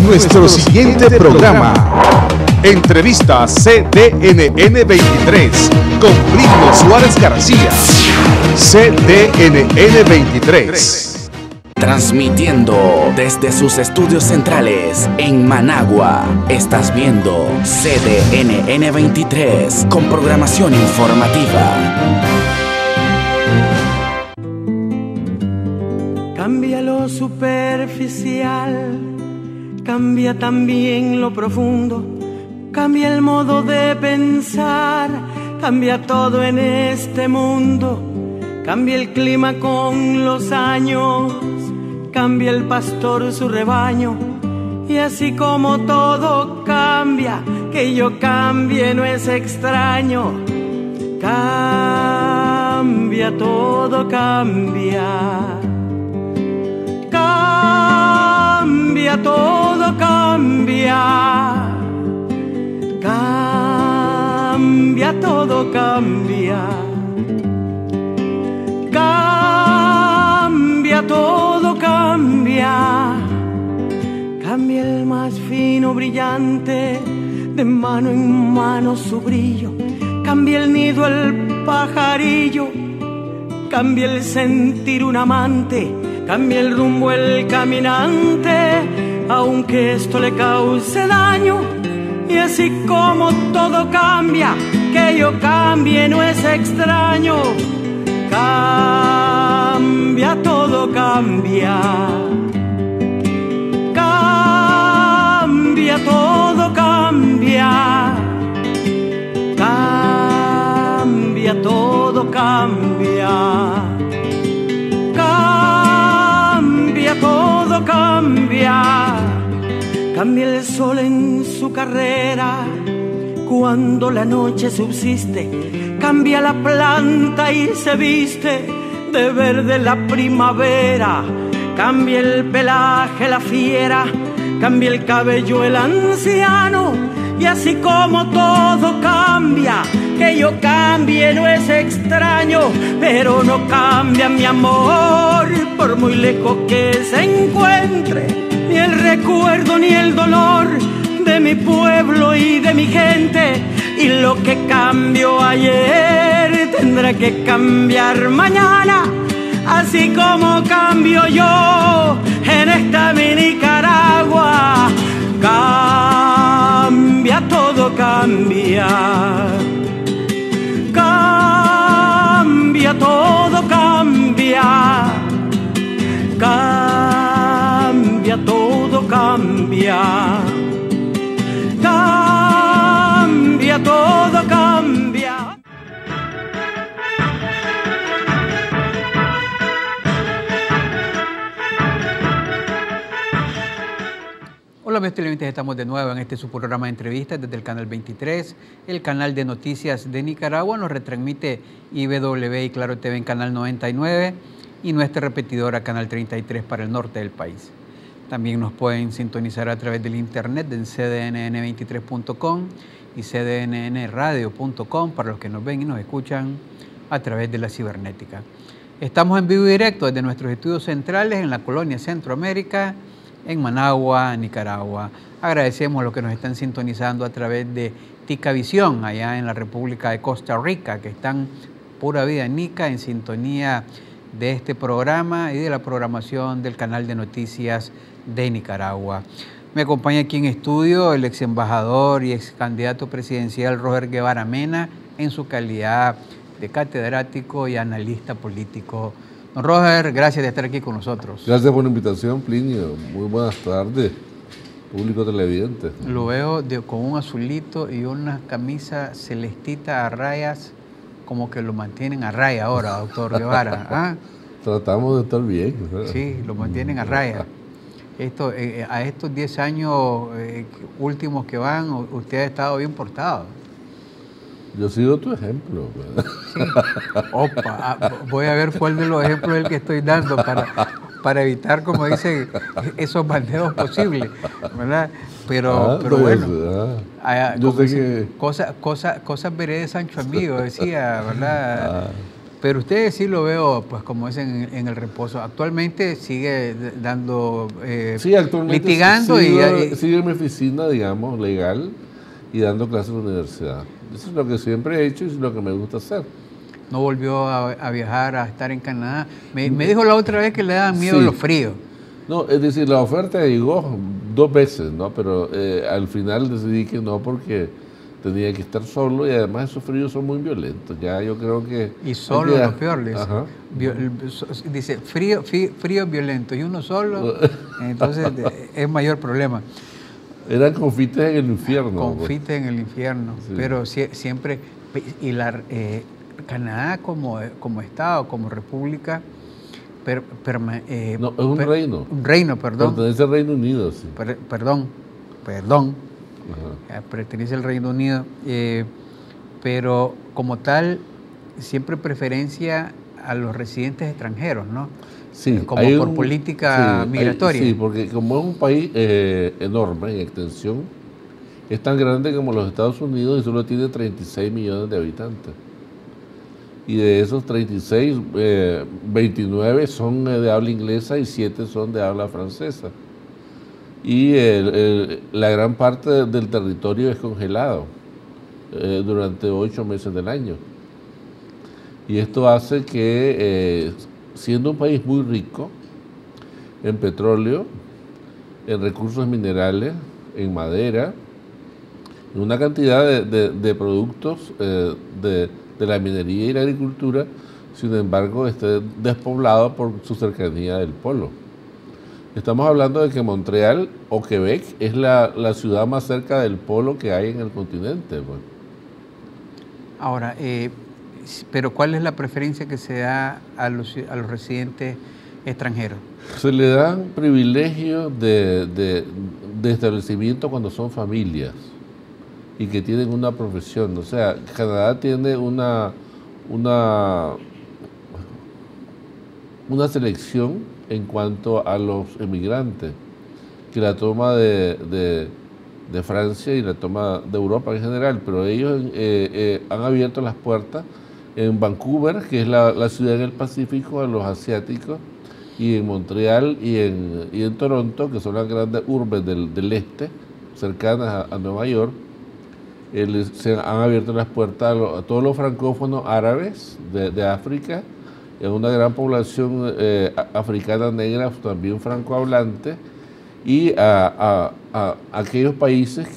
nuestro siguiente programa. Entrevista CDNN 23 con Plinio Suárez García. CDNN 23. Transmitiendo desde sus estudios centrales en Managua. Estás viendo CDNN 23 con programación informativa. Cambia lo superficial, cambia también lo profundo, cambia el modo de pensar, cambia todo en este mundo, cambia el clima con los años, cambia el pastor su rebaño, y así como todo cambia, que yo cambie no es extraño. Cambia, todo cambia. Cambia, todo cambia. Cambia, todo cambia. Cambia, todo cambia. Cambia el más fino brillante, de mano en mano su brillo. Cambia el nido el pajarillo, cambia el sentir un amante, cambia el rumbo el caminante, aunque esto le cause daño. Y así como todo cambia, que yo cambie no es extraño. Cambia, todo cambia. Cambia, todo cambia. Cambia, todo cambia. Cambia, todo cambia. Cambia el sol en su carrera cuando la noche subsiste. Cambia la planta y se viste de verde la primavera. Cambia el pelaje la fiera, cambia el cabello el anciano. Y así como todo cambia, que yo cambie no es extraño. Pero no cambia mi amor, por muy lejos que se encuentre, ni el recuerdo ni el dolor de mi pueblo y de mi gente. Y lo que cambió ayer tendrá que cambiar mañana, así como cambio yo en esta mi Nicaragua. Cambia, todo cambia. Cambia, todo cambia. Cambia, todo cambia. Cambia, todo cambia. Hola, mis televidentes, estamos de nuevo en este su programa de entrevistas desde el canal 23, el canal de noticias de Nicaragua. Nos retransmite IBW y Claro TV en canal 99 y nuestra repetidora canal 33 para el norte del país. También nos pueden sintonizar a través del internet en cdnn23.com y cdnnradio.com para los que nos ven y nos escuchan a través de la cibernética. Estamos en vivo y directo desde nuestros estudios centrales en la colonia Centroamérica, en Managua, Nicaragua. Agradecemos a los que nos están sintonizando a través de Ticavisión, allá en la República de Costa Rica, que están pura vida Nica en sintonía de este programa y de la programación del canal de noticias de Nicaragua. Me acompaña aquí en estudio el ex embajador y ex candidato presidencial Roger Guevara Mena, en su calidad de catedrático y analista político. Don Roger, gracias de estar aquí con nosotros. Gracias por la invitación, Plinio. Muy buenas tardes, público televidente. Lo veo con un azulito y una camisa celestita a rayas, como que lo mantienen a raya ahora, doctor Guevara. ¿Ah? Tratamos de estar bien. Sí, lo mantienen a raya. A estos 10 años últimos que van, usted ha estado bien portado. Yo he sido tu ejemplo. Sí. Opa, voy a ver cuál de los ejemplos es el que estoy dando para evitar, como dicen, esos bandeos posibles, ¿verdad? Pero bueno, yo sé que... cosas veré de Sancho Amigo, decía, ¿verdad? Pero usted sí lo veo, pues como es en el reposo. Actualmente sigue dando, Sí, actualmente litigando sigo en mi oficina, digamos, legal, y dando clases en la universidad. Eso es lo que siempre he hecho y es lo que me gusta hacer. no volvió a viajar, a estar en Canadá. Me dijo la otra vez que le daban miedo los fríos. No, es decir, la oferta llegó 2 veces, ¿no? Pero al final decidí que no porque tenía que estar solo y además esos fríos son muy violentos. Ya yo creo que... Y solo lo peor, le dice. Dice, frío violento y uno solo, entonces es mayor problema. Eran confites en el infierno. Confites en el infierno, sí. Pero siempre... Y Canadá como Estado, como república... no, es un reino. Un reino, perdón. Pertenece al Reino Unido, sí. Perdón. Pertenece al Reino Unido. Pero como tal, siempre preferencia a los residentes extranjeros, ¿no? Sí. Como por política migratoria. Sí, porque como es un país enorme en extensión, es tan grande como los Estados Unidos y solo tiene 36 millones de habitantes. Y de esos 36, 29 son de habla inglesa y 7 son de habla francesa. Y la gran parte del territorio es congelado durante 8 meses del año. Y esto hace que, siendo un país muy rico en petróleo, en recursos minerales, en madera, en una cantidad de productos de la minería y la agricultura, sin embargo, esté despoblado por su cercanía del polo. Estamos hablando de que Montreal o Quebec es la ciudad más cerca del polo que hay en el continente. Pues. Ahora, pero ¿cuál es la preferencia que se da a los residentes extranjeros? Se le dan privilegios de establecimiento cuando son familias y que tienen una profesión. O sea, Canadá tiene una selección en cuanto a los emigrantes, que la toma de Francia y la toma de Europa en general, pero ellos han abierto las puertas en Vancouver, que es la ciudad en el Pacífico, a los asiáticos, y en Montreal y en Toronto, que son las grandes urbes del este, cercanas a Nueva York. Se han abierto las puertas a todos los francófonos árabes de África, a una gran población africana negra, también francohablante, y a aquellos países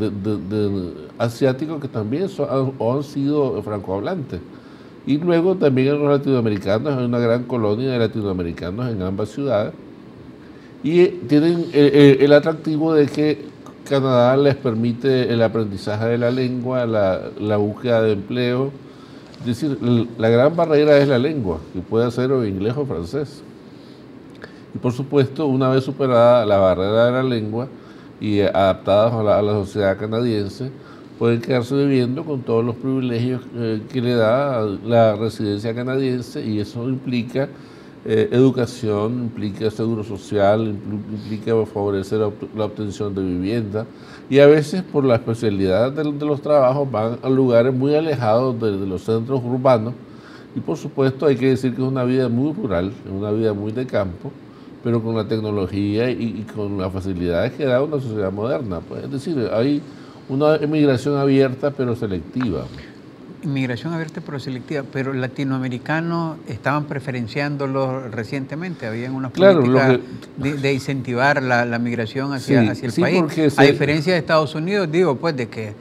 asiáticos que también han sido francohablantes. Y luego también a los latinoamericanos, hay una gran colonia de latinoamericanos en ambas ciudades, y tienen el atractivo de que Canadá les permite el aprendizaje de la lengua, la búsqueda de empleo. Es decir, la gran barrera es la lengua, que puede ser o inglés o francés. Y por supuesto, una vez superada la barrera de la lengua y adaptados a la sociedad canadiense, pueden quedarse viviendo con todos los privilegios que le da la residencia canadiense, y eso implica educación, implica seguro social, implica favorecer la obtención de vivienda, y a veces por la especialidad de los trabajos van a lugares muy alejados de los centros urbanos, y por supuesto hay que decir que es una vida muy rural, una vida muy de campo, pero con la tecnología y con las facilidades que da una sociedad moderna. Pues, es decir, hay una emigración abierta pero selectiva. Inmigración abierta pero selectiva, pero latinoamericanos estaban preferenciándolo recientemente, habían una política de incentivar la migración hacia el país, a diferencia de Estados Unidos, digo, pues de que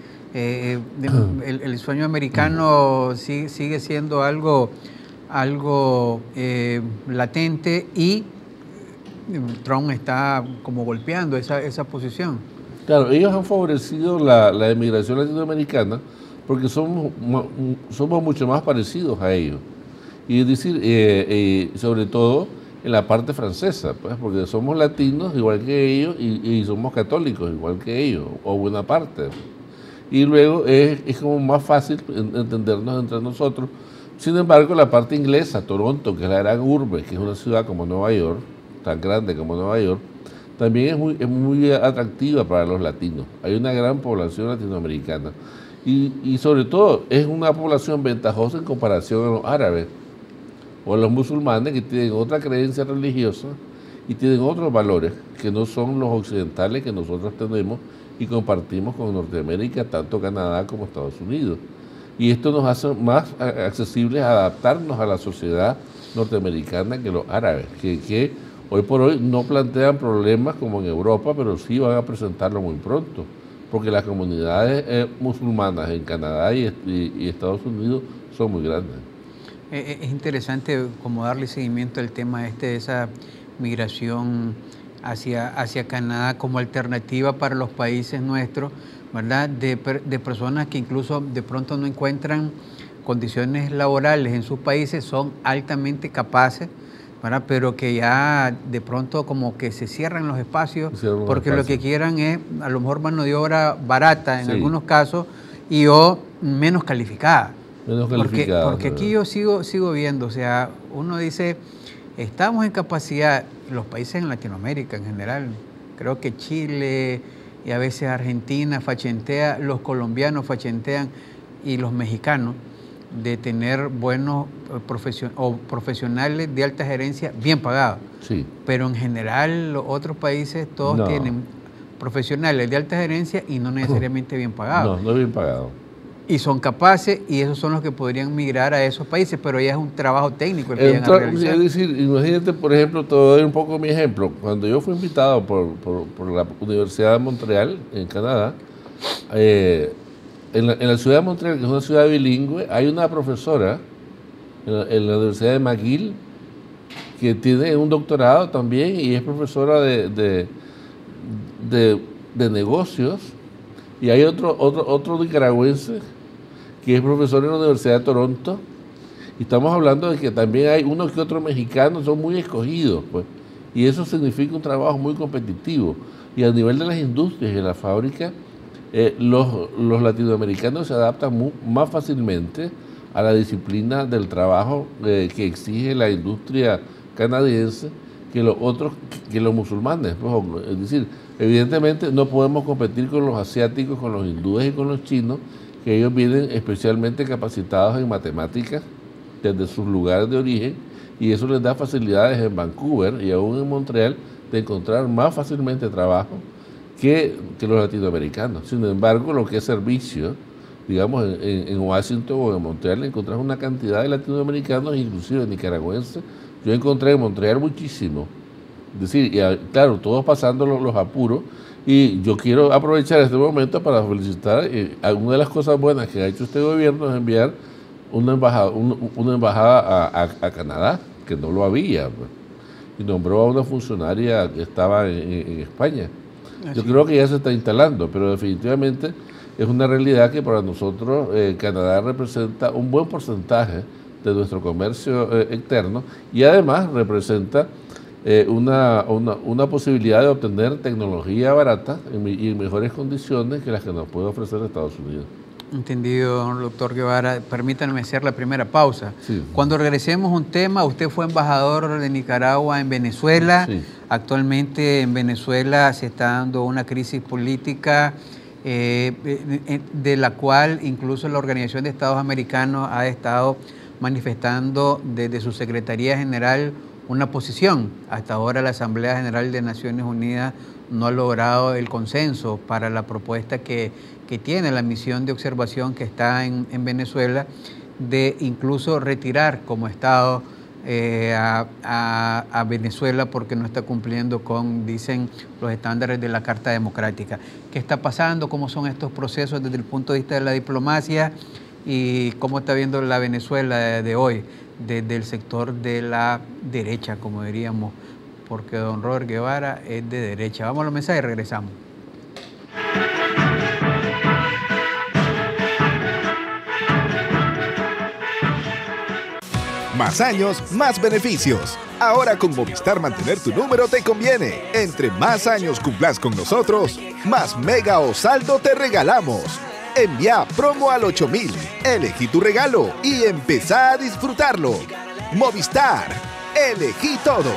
el sueño americano sigue siendo algo latente, y Trump está como golpeando esa posición. Claro, ellos han favorecido la emigración latinoamericana porque somos mucho más parecidos a ellos. Y es decir, sobre todo en la parte francesa, pues, porque somos latinos igual que ellos y somos católicos igual que ellos, o buena parte. Y luego es como más fácil entendernos entre nosotros. Sin embargo, la parte inglesa, Toronto, que es la gran urbe, que es una ciudad como Nueva York, tan grande como Nueva York, también es muy atractiva para los latinos. Hay una gran población latinoamericana. Y sobre todo es una población ventajosa en comparación a los árabes, o a los musulmanes que tienen otra creencia religiosa y tienen otros valores que no son los occidentales que nosotros tenemos y compartimos con Norteamérica, tanto Canadá como Estados Unidos. Y esto nos hace más accesibles a adaptarnos a la sociedad norteamericana que los árabes, que hoy por hoy no plantean problemas como en Europa, pero sí van a presentarlo muy pronto, porque las comunidades musulmanas en Canadá y Estados Unidos son muy grandes. Es interesante como darle seguimiento al tema de esa migración hacia Canadá como alternativa para los países nuestros, ¿verdad? De personas que incluso de pronto no encuentran condiciones laborales en sus países, son altamente capaces, ¿verdad? Pero que ya de pronto como que se cierran los espacios porque lo que quieran es a lo mejor mano de obra barata en algunos casos y o menos calificada. Porque aquí yo sigo viendo, o sea, uno dice, estamos en capacidad, los países en Latinoamérica en general, creo que Chile y a veces Argentina fachentea, los colombianos fachentean y los mexicanos, de tener buenos profesionales de alta gerencia bien pagados. Sí. Pero en general los otros países todos tienen profesionales de alta gerencia y no necesariamente bien pagados. No bien pagados. Y son capaces y esos son los que podrían migrar a esos países, pero ya es un trabajo técnico el que vayan a realizar. Es decir, imagínate, por ejemplo, te doy un poco mi ejemplo. Cuando yo fui invitado por la Universidad de Montreal, en Canadá, en la ciudad de Montreal, que es una ciudad bilingüe, hay una profesora en la Universidad de McGill que tiene un doctorado también y es profesora de negocios, y hay otro nicaragüense que es profesor en la Universidad de Toronto, y estamos hablando de que también hay unos que otros mexicanos, son muy escogidos, pues, y eso significa un trabajo muy competitivo, y a nivel de las industrias y de la fábrica, los latinoamericanos se adaptan más fácilmente a la disciplina del trabajo que exige la industria canadiense que los musulmanes. Pues, es decir, evidentemente no podemos competir con los asiáticos, con los hindúes y con los chinos, que ellos vienen especialmente capacitados en matemáticas desde sus lugares de origen, y eso les da facilidades en Vancouver y aún en Montreal de encontrar más fácilmente trabajo que los latinoamericanos. Sin embargo, lo que es servicio, digamos, en Washington o en Montreal, encontrás una cantidad de latinoamericanos, inclusive nicaragüenses. Yo encontré en Montreal muchísimo. Es decir, claro, todos pasando los apuros. Y yo quiero aprovechar este momento para felicitar. Una de las cosas buenas que ha hecho este gobierno es enviar una embajada a Canadá, que no lo había, pues, y nombró a una funcionaria que estaba en España. Yo creo que ya se está instalando, pero definitivamente es una realidad que para nosotros Canadá representa un buen porcentaje de nuestro comercio externo, y además representa una posibilidad de obtener tecnología barata y en mejores condiciones que las que nos puede ofrecer Estados Unidos. Entendido, doctor Guevara. Permítanme hacer la primera pausa. Sí. Cuando regresemos a un tema, usted fue embajador de Nicaragua en Venezuela. Sí. Actualmente en Venezuela se está dando una crisis política de la cual incluso la Organización de Estados Americanos ha estado manifestando desde su Secretaría General una posición. Hasta ahora la Asamblea General de Naciones Unidas no ha logrado el consenso para la propuesta que tiene la misión de observación que está en Venezuela, de incluso retirar como Estado a Venezuela porque no está cumpliendo con, dicen, los estándares de la Carta Democrática. ¿Qué está pasando? ¿Cómo son estos procesos desde el punto de vista de la diplomacia? ¿Y cómo está viendo la Venezuela de hoy, desde el sector de la derecha, como diríamos? Porque don Robert Guevara es de derecha. Vamos a los mensajes y regresamos. Más años, más beneficios. Ahora con Movistar mantener tu número te conviene. Entre más años cumplas con nosotros, más mega o saldo te regalamos. Envía promo al 8000, elegí tu regalo y empezá a disfrutarlo. Movistar, elegí todo.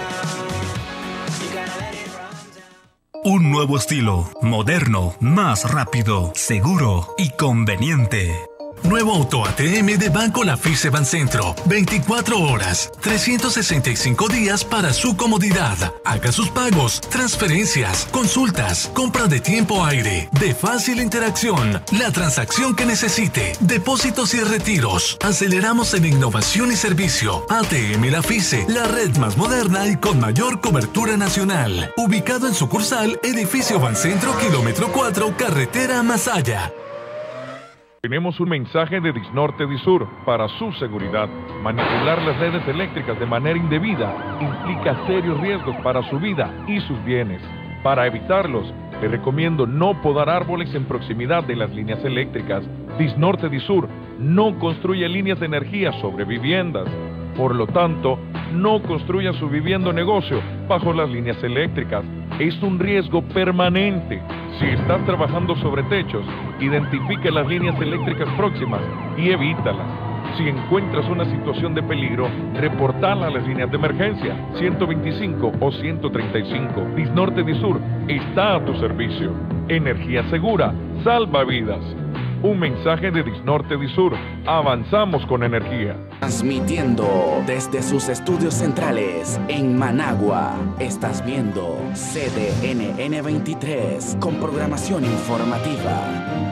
Un nuevo estilo, moderno, más rápido, seguro y conveniente. Nuevo auto ATM de Banco La Fice Bancentro. 24 horas, 365 días para su comodidad. Haga sus pagos, transferencias, consultas, compra de tiempo aire, de fácil interacción, la transacción que necesite, depósitos y retiros. Aceleramos en innovación y servicio. ATM La Fice, la red más moderna y con mayor cobertura nacional. Ubicado en sucursal, edificio Bancentro, kilómetro 4, carretera Masaya. Tenemos un mensaje de Disnorte Disur para su seguridad. Manipular las redes eléctricas de manera indebida implica serios riesgos para su vida y sus bienes. Para evitarlos, le recomiendo no podar árboles en proximidad de las líneas eléctricas. Disnorte Disur no construye líneas de energía sobre viviendas. Por lo tanto, no construya su vivienda o negocio bajo las líneas eléctricas. Es un riesgo permanente. Si estás trabajando sobre techos, identifique las líneas eléctricas próximas y evítalas. Si encuentras una situación de peligro, reportala a las líneas de emergencia 125 o 135. Disnorte Disur está a tu servicio. Energía segura, salva vidas. Un mensaje de Disnorte Disur. Avanzamos con energía. Transmitiendo desde sus estudios centrales en Managua. Estás viendo CDNN 23 con programación informativa.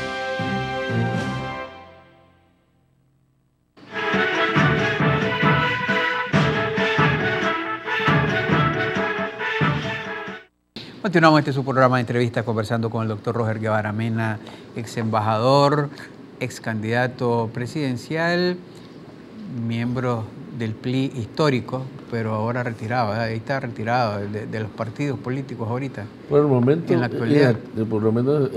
Continuamos su programa de entrevistas conversando con el doctor Roger Guevara Mena, ex embajador, ex candidato presidencial, miembro del PLI histórico, pero ahora retirado, ¿verdad? Ahí está retirado de los partidos políticos ahorita. Por el momento, en la actualidad. por lo menos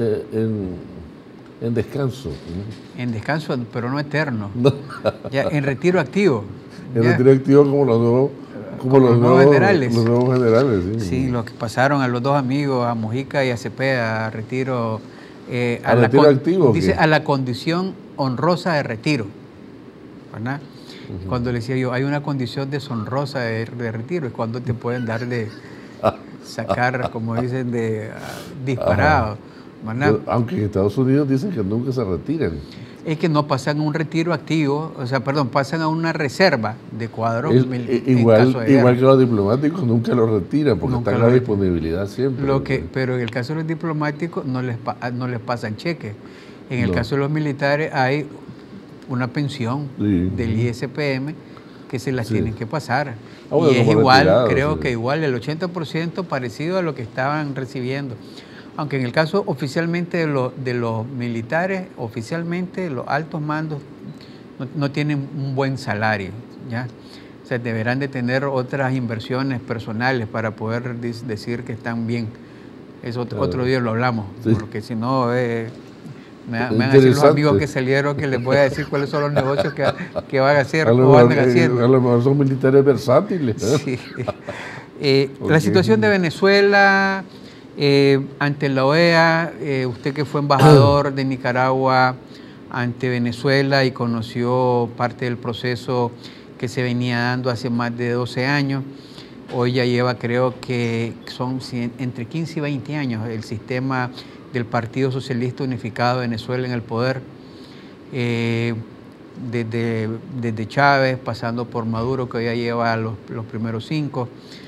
en descanso. En descanso, pero no eterno. No. Ya, en retiro activo. En retiro activo como los nuevos. Como los nuevos generales. Los nuevos generales, sí. Sí, los que pasaron a los dos amigos, a Mujica y a Cepeda, a retiro. ¿A retiro activo? Dice, a la condición honrosa de retiro. ¿Verdad? Cuando le decía yo, hay una condición deshonrosa de retiro, es cuando te pueden dar de sacar, como dicen, de disparado. Aunque en Estados Unidos dicen que nunca se retiran. Es que no pasan a un retiro activo, o sea, perdón, pasan a una reserva de cuadros. Igual que los diplomáticos nunca los retiran porque nunca están a la disponibilidad siempre. Pero en el caso de los diplomáticos no les pasan cheques. En el caso de los militares hay una pensión del ISPM que se las tienen que pasar. Bueno, y es igual, creo que igual el 80% parecido a lo que estaban recibiendo. Aunque en el caso oficialmente de los militares, oficialmente los altos mandos no tienen un buen salario, ¿ya? O sea, deberán de tener otras inversiones personales para poder decir que están bien. Eso otro día lo hablamos, porque si no, me van a decir los amigos que salieron que les voy a decir cuáles son los negocios que van a hacer o van haciendo. A lo mejor son militares versátiles. Sí. La situación de Venezuela... ante la OEA, usted que fue embajador de Nicaragua ante Venezuela y conoció parte del proceso que se venía dando hace más de 12 años, hoy ya lleva, creo que son entre 15 y 20 años el sistema del Partido Socialista Unificado de Venezuela en el poder, desde Chávez, pasando por Maduro, que ya lleva los primeros 5.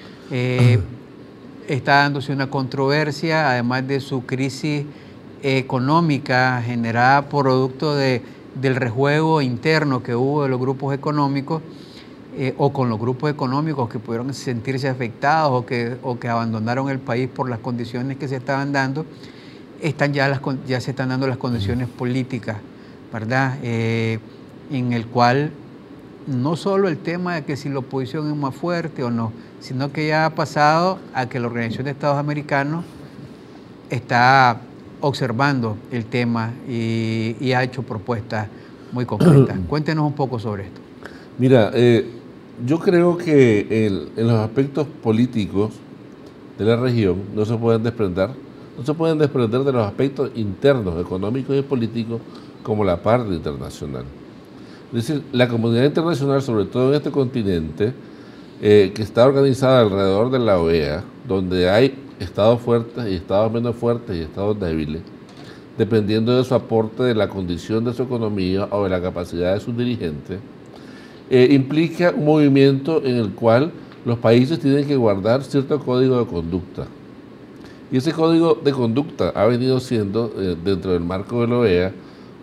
Está dándose una controversia, además de su crisis económica generada producto del rejuego interno que hubo de los grupos económicos o con los grupos económicos que pudieron sentirse afectados o que abandonaron el país por las condiciones que se estaban dando. Ya se están dando las condiciones políticas, ¿verdad? En el cual no solo el tema de que si la oposición es más fuerte o no, sino que ya ha pasado a que la Organización de Estados Americanos está observando el tema y ha hecho propuestas muy concretas. Cuéntenos un poco sobre esto. Mira, yo creo que en los aspectos políticos de la región no se pueden desprender de los aspectos internos, económicos y políticos como la parte internacional. Es decir, la comunidad internacional, sobre todo en este continente, que está organizada alrededor de la OEA, donde hay estados fuertes y estados menos fuertes y estados débiles, dependiendo de su aporte, de la condición de su economía o de la capacidad de sus dirigentes, implica un movimiento en el cual los países tienen que guardar cierto código de conducta. Y ese código de conducta ha venido siendo, dentro del marco de la OEA,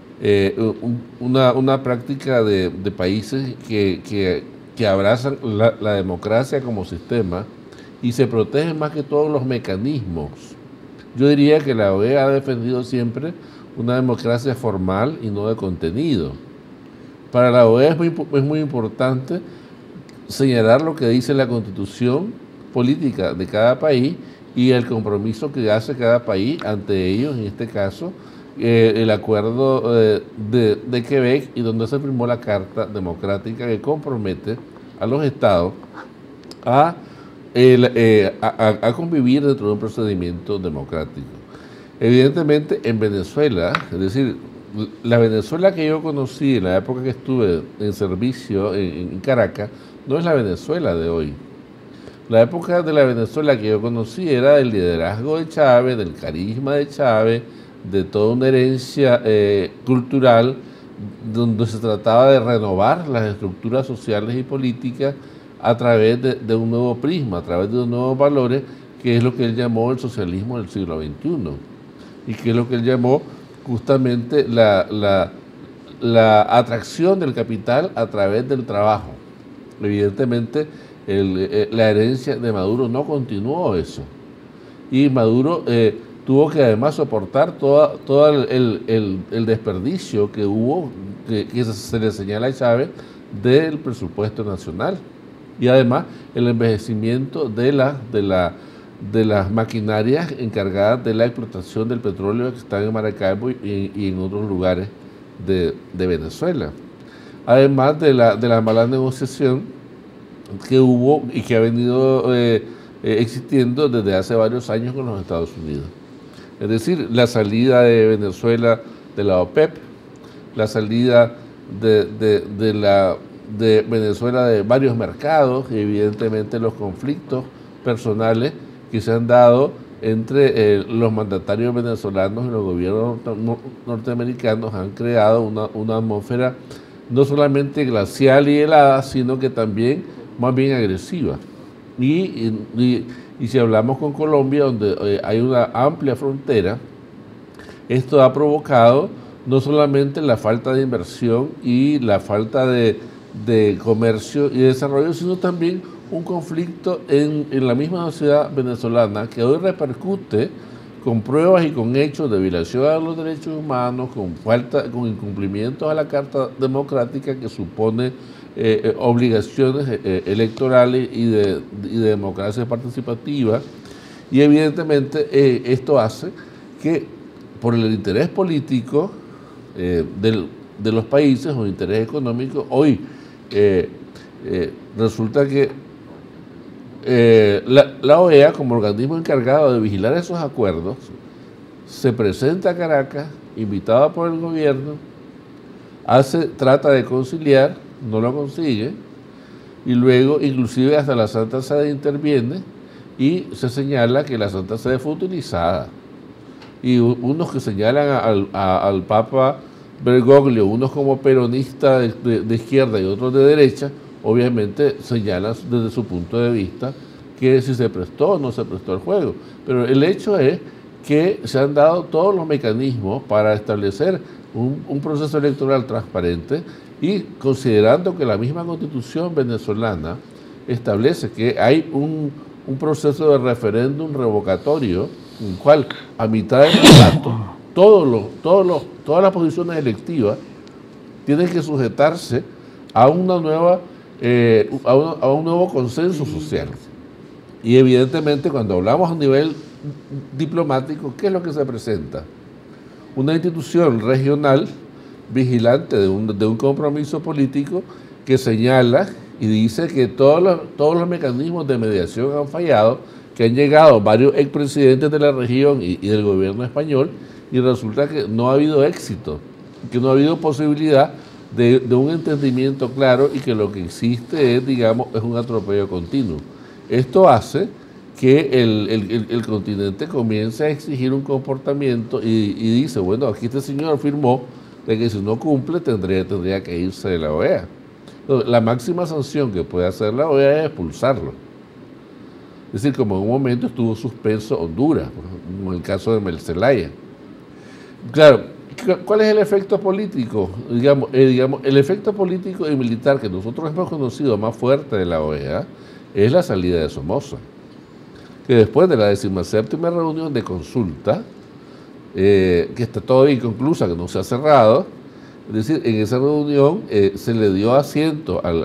una práctica de países que abrazan la democracia como sistema y se protegen más que todos los mecanismos. Yo diría que la OEA ha defendido siempre una democracia formal y no de contenido. Para la OEA es muy importante señalar lo que dice la constitución política de cada país y el compromiso que hace cada país ante ellos, en este caso, el acuerdo de Quebec, y donde se firmó la Carta Democrática que compromete a los estados a convivir dentro de un procedimiento democrático. Evidentemente, en Venezuela, es decir, la Venezuela que yo conocí en la época que estuve en servicio en Caracas, no es la Venezuela de hoy. La época de la Venezuela que yo conocí era del liderazgo de Chávez, del carisma de Chávez, de toda una herencia cultural donde se trataba de renovar las estructuras sociales y políticas a través de un nuevo prisma, a través de unos nuevos valores, que es lo que él llamó el socialismo del siglo XXI, y que es lo que él llamó justamente la atracción del capital a través del trabajo. Evidentemente, la herencia de Maduro no continuó eso, y Maduro tuvo que además soportar todo el desperdicio que hubo, que se le señala a Chávez, del presupuesto nacional, y además el envejecimiento de las maquinarias encargadas de la explotación del petróleo que están en Maracaibo y en otros lugares de Venezuela. Además de la mala negociación que hubo y que ha venido existiendo desde hace varios años con los Estados Unidos. Es decir, la salida de Venezuela de la OPEP, la salida de Venezuela de varios mercados, y evidentemente los conflictos personales que se han dado entre los mandatarios venezolanos y los gobiernos norteamericanos han creado una atmósfera no solamente glacial y helada, sino que también más bien agresiva. Y si hablamos con Colombia, donde hay una amplia frontera, esto ha provocado no solamente la falta de inversión y la falta de comercio y desarrollo, sino también un conflicto en la misma sociedad venezolana que hoy repercute con pruebas y con hechos de violación a los derechos humanos, con incumplimientos a la Carta Democrática que supone obligaciones electorales y de democracia participativa, y evidentemente esto hace que por el interés político de los países o interés económico, hoy resulta que la OEA, como organismo encargado de vigilar esos acuerdos, se presenta a Caracas, invitada por el gobierno, trata de conciliar, no lo consigue, y luego inclusive hasta la Santa Sede interviene y se señala que la Santa Sede fue utilizada. Y unos que señalan al Papa Bergoglio, unos como peronista de izquierda y otros de derecha, obviamente señalan desde su punto de vista que si se prestó o no se prestó el juego. Pero el hecho es que se han dado todos los mecanismos para establecer un proceso electoral transparente, y considerando que la misma Constitución venezolana establece que hay un proceso de referéndum revocatorio, en el cual a mitad de mandato todas las posiciones electivas tienen que sujetarse a una nueva a un nuevo consenso social. Y evidentemente cuando hablamos a nivel diplomático, ¿qué es lo que se presenta? Una institución regional vigilante de un compromiso político que señala y dice que todos los mecanismos de mediación han fallado, que han llegado varios expresidentes de la región y del gobierno español, y resulta que no ha habido éxito, que no ha habido posibilidad de un entendimiento claro, y que lo que existe es, digamos, es un atropello continuo. Esto hace que el continente comience a exigir un comportamiento y dice, bueno, aquí este señor firmó de que si no cumple tendría que irse de la OEA. Entonces, la máxima sanción que puede hacer la OEA es expulsarlo. Es decir, como en un momento estuvo suspenso Honduras, como en el caso de Mel Zelaya. Claro, ¿cuál es el efecto político? Digamos, el efecto político y militar que nosotros hemos conocido más fuerte de la OEA es la salida de Somoza, que después de la 17ª reunión de consulta, que está todavía inconclusa, que no se ha cerrado, es decir, en esa reunión se le dio asiento a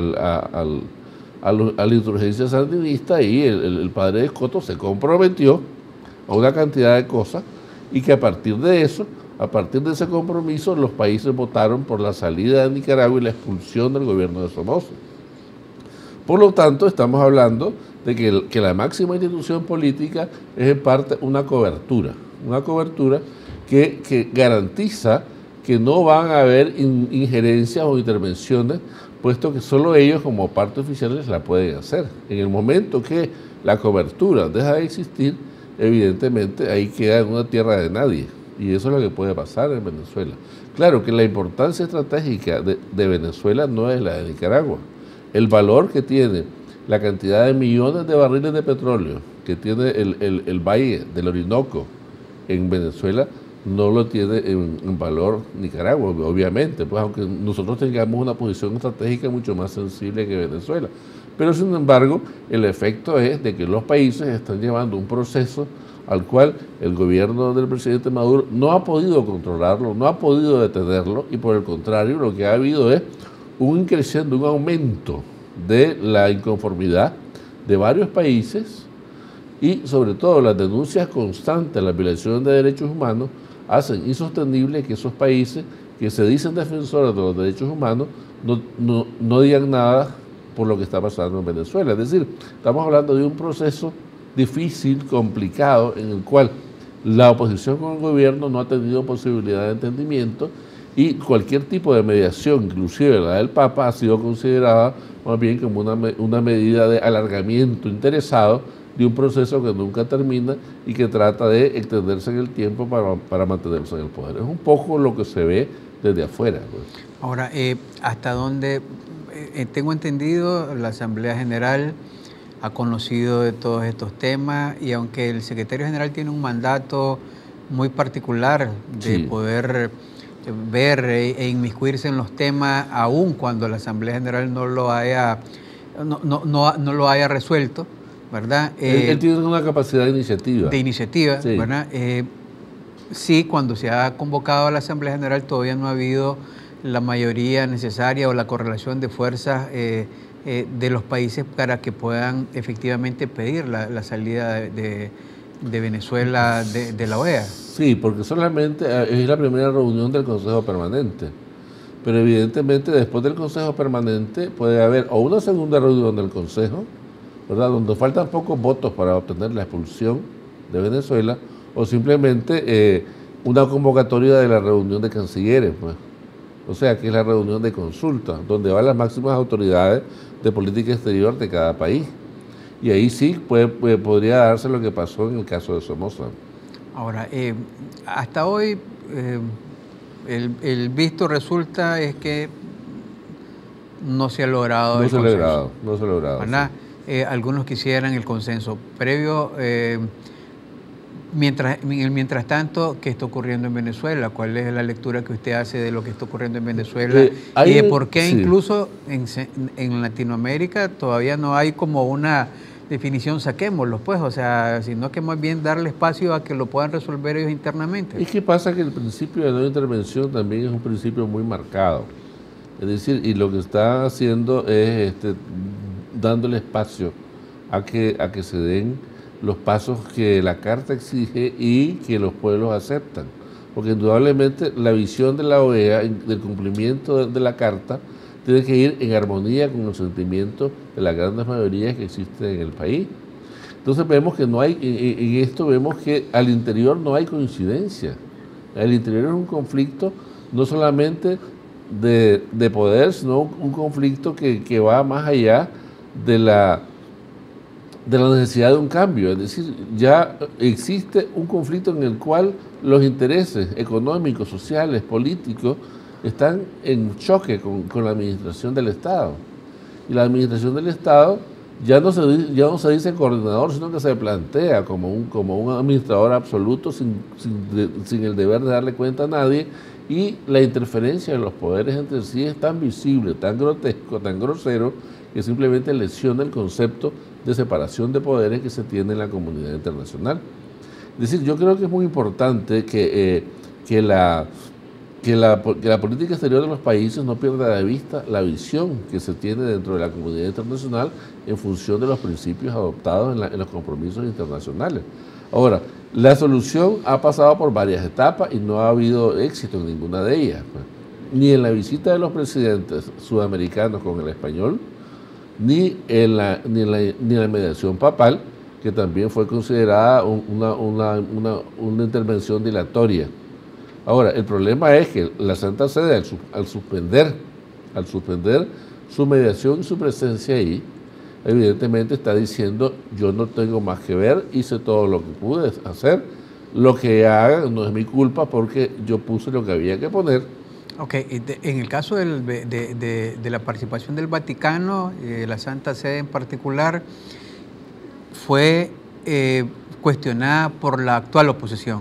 la insurgencia sandinista y el padre de Escoto se comprometió a una cantidad de cosas y que a partir de eso, a partir de ese compromiso, los países votaron por la salida de Nicaragua y la expulsión del gobierno de Somoza. Por lo tanto, estamos hablando de que la máxima institución política es en parte una cobertura que garantiza que no van a haber injerencias o intervenciones, puesto que solo ellos como parte oficial la pueden hacer. En el momento que la cobertura deja de existir, evidentemente ahí queda en una tierra de nadie, y eso es lo que puede pasar en Venezuela. Claro que la importancia estratégica de Venezuela no es la de Nicaragua. El valor que tiene la cantidad de millones de barriles de petróleo que tiene el valle del Orinoco en Venezuela no lo tiene en valor Nicaragua, obviamente, pues aunque nosotros tengamos una posición estratégica mucho más sensible que Venezuela. Pero sin embargo, el efecto es de que los países están llevando un proceso al cual el gobierno del presidente Maduro no ha podido controlarlo, no ha podido detenerlo, y por el contrario, lo que ha habido es un creciendo, un aumento de la inconformidad de varios países y sobre todo las denuncias constantes de la violación de derechos humanos hacen insostenible que esos países que se dicen defensores de los derechos humanos no digan nada por lo que está pasando en Venezuela. Es decir, estamos hablando de un proceso difícil, complicado, en el cual la oposición con el gobierno no ha tenido posibilidad de entendimiento y cualquier tipo de mediación, inclusive la del Papa, ha sido considerada más bien como una medida de alargamiento interesado de un proceso que nunca termina y que trata de extenderse en el tiempo para mantenerse en el poder. Es un poco lo que se ve desde afuera. Pues. Ahora, hasta donde tengo entendido, la Asamblea General ha conocido de todos estos temas y aunque el secretario general tiene un mandato muy particular de poder ver e inmiscuirse en los temas, aun cuando la Asamblea General no lo haya resuelto, ¿verdad? Él tiene una capacidad de iniciativa. De iniciativa, sí. ¿Verdad? Sí, cuando se ha convocado a la Asamblea General todavía no ha habido la mayoría necesaria o la correlación de fuerzas de los países para que puedan efectivamente pedir la salida de Venezuela de la OEA. Sí, porque solamente es la primera reunión del Consejo Permanente. Pero evidentemente después del Consejo Permanente puede haber o una segunda reunión del Consejo, ¿verdad?, donde faltan pocos votos para obtener la expulsión de Venezuela, o simplemente una convocatoria de la reunión de cancilleres, pues. O sea, que es la reunión de consulta, donde van las máximas autoridades de política exterior de cada país. Y ahí sí podría darse lo que pasó en el caso de Somoza. Ahora, hasta hoy el visto resulta es que no se ha logrado el consenso. No se ha logrado. ¿Verdad? Sí. Algunos quisieran el consenso previo. Mientras tanto, ¿qué está ocurriendo en Venezuela? ¿Cuál es la lectura que usted hace de lo que está ocurriendo en Venezuela? Y de por qué incluso en Latinoamérica todavía no hay como una definición, saquémoslo, pues, o sea, sino que más bien darle espacio a que lo puedan resolver ellos internamente. Es que pasa que el principio de no intervención también es un principio muy marcado. Es decir, y lo que está haciendo es dándole espacio a que se den los pasos que la Carta exige y que los pueblos aceptan. Porque indudablemente la visión de la OEA del cumplimiento de la Carta tiene que ir en armonía con los sentimientos de las grandes mayorías que existen en el país. Entonces vemos que no hay, en esto vemos que al interior no hay coincidencia. El interior es un conflicto no solamente de poder, sino un conflicto que va más allá de de la necesidad de un cambio. Es decir, ya existe un conflicto en el cual los intereses económicos, sociales, políticos están en choque con la administración del Estado. Y la administración del Estado ya no se dice coordinador, sino que se plantea como un administrador absoluto sin el deber de darle cuenta a nadie, y la interferencia de los poderes entre sí es tan visible, tan grotesco, tan grosero, que simplemente lesiona el concepto de separación de poderes que se tiene en la comunidad internacional. Es decir, yo creo que es muy importante que la política exterior de los países no pierda de vista la visión que se tiene dentro de la comunidad internacional en función de los principios adoptados en los compromisos internacionales. Ahora, la solución ha pasado por varias etapas y no ha habido éxito en ninguna de ellas, pues. Ni en la visita de los presidentes sudamericanos con el español, ni en la mediación papal, que también fue considerada una intervención dilatoria. Ahora, el problema es que la Santa Sede, al suspender su mediación y su presencia ahí, evidentemente está diciendo: yo no tengo más que ver, hice todo lo que pude hacer, lo que hagan no es mi culpa porque yo puse lo que había que poner. Ok, en el caso de la participación del Vaticano, la Santa Sede en particular, fue cuestionada por la actual oposición,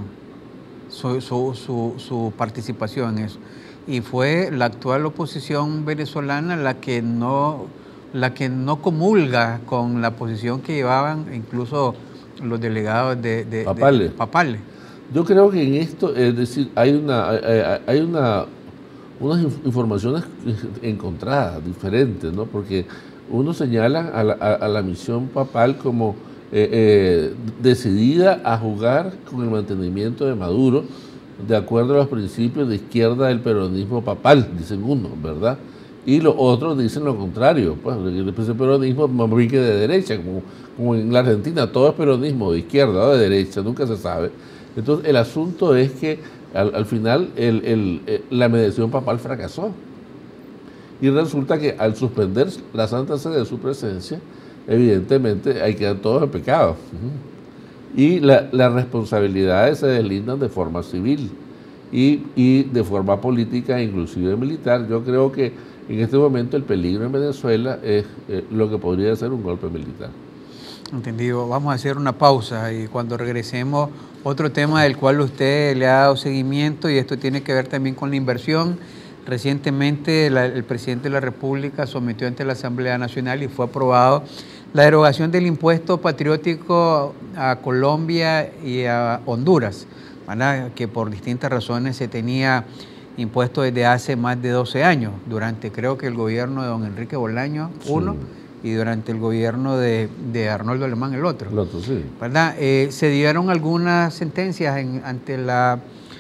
su participación en eso. Y fue la actual oposición venezolana la que no comulga con la posición que llevaban incluso los delegados papales. Yo creo que en esto, es decir, hay unas informaciones encontradas, diferentes, ¿no? Porque uno señala a la misión papal como decidida a jugar con el mantenimiento de Maduro, de acuerdo a los principios de izquierda del peronismo papal, dicen unos, ¿verdad? Y los otros dicen lo contrario, pues el peronismo más bien que de derecha, como en la Argentina, todo es peronismo, de izquierda o de derecha, nunca se sabe. Entonces el asunto es que al final la mediación papal fracasó. Y resulta que al suspender la Santa Sede de su presencia, evidentemente ahí quedan todos en pecado. Y las responsabilidades se deslindan de forma civil y de forma política, inclusive militar. Yo creo que en este momento el peligro en Venezuela es lo que podría ser un golpe militar. Entendido. Vamos a hacer una pausa y cuando regresemos, otro tema del cual usted le ha dado seguimiento, y esto tiene que ver también con la inversión. Recientemente el presidente de la República sometió ante la Asamblea Nacional y fue aprobado la derogación del impuesto patriótico a Colombia y a Honduras, ¿verdad? Que por distintas razones se tenía impuesto desde hace más de 12 años, durante creo que el gobierno de don Enrique Bolaños, uno, y durante el gobierno de Arnoldo Alemán, el otro. Sí. ¿Verdad? Se dieron algunas sentencias en La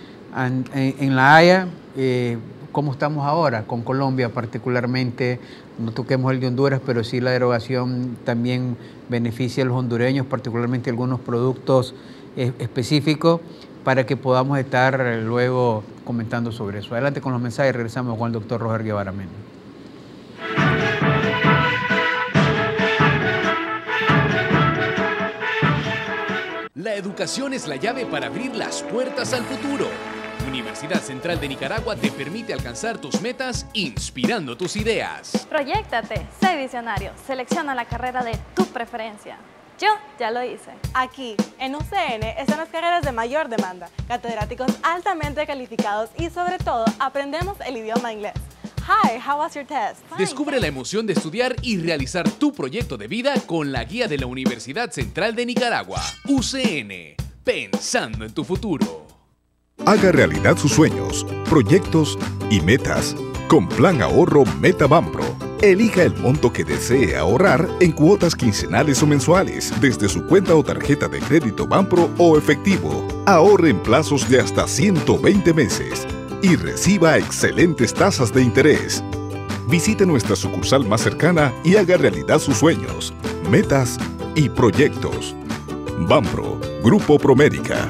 Haya. ¿Cómo estamos ahora con Colombia particularmente? No toquemos el de Honduras, pero sí la derogación también beneficia a los hondureños, particularmente algunos productos específicos, para que podamos estar luego comentando sobre eso. Adelante con los mensajes, regresamos con el doctor Roger Guevara Mena. La educación es la llave para abrir las puertas al futuro. Universidad Central de Nicaragua te permite alcanzar tus metas inspirando tus ideas. Proyéctate, sé visionario, selecciona la carrera de tu preferencia. Yo ya lo hice. Aquí, en UCN, están las carreras de mayor demanda, catedráticos altamente calificados y sobre todo, aprendemos el idioma inglés. Hi, how was your test? Descubre la emoción de estudiar y realizar tu proyecto de vida con la guía de la Universidad Central de Nicaragua. UCN, pensando en tu futuro. Haga realidad sus sueños, proyectos y metas con Plan Ahorro Meta Banpro. Elija el monto que desee ahorrar en cuotas quincenales o mensuales desde su cuenta o tarjeta de crédito Banpro o efectivo. Ahorre en plazos de hasta 120 meses y reciba excelentes tasas de interés. Visite nuestra sucursal más cercana y haga realidad sus sueños, metas y proyectos. Banpro, Grupo Promérica.